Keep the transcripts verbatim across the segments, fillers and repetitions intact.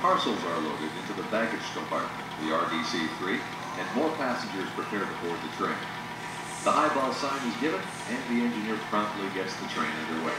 Parcels are loaded into the baggage compartment, the R D C three, and more passengers prepare to board the train. The highball sign is given, and the engineer promptly gets the train underway.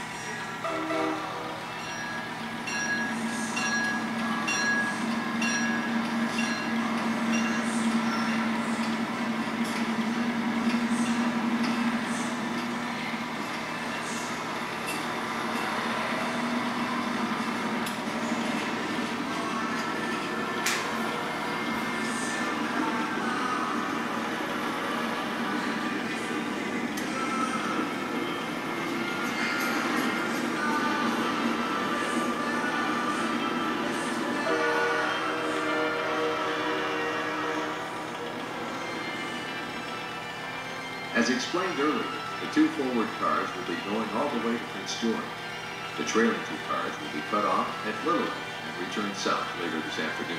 As explained earlier, the two forward cars will be going all the way to Prince George. The trailing two cars will be cut off at Lillooet and return south later this afternoon.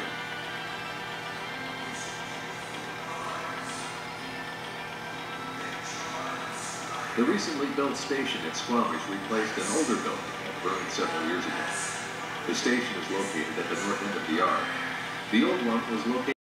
The recently built station at Squamish replaced an older building that burned several years ago. The station is located at the north end of the yard. The old one was located